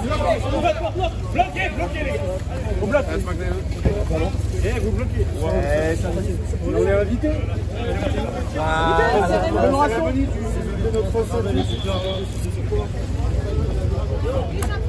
Bloquez, bloquez les gars. On bloque. Eh, vous bloquez. Ouais, on est invité. Commémoration de notre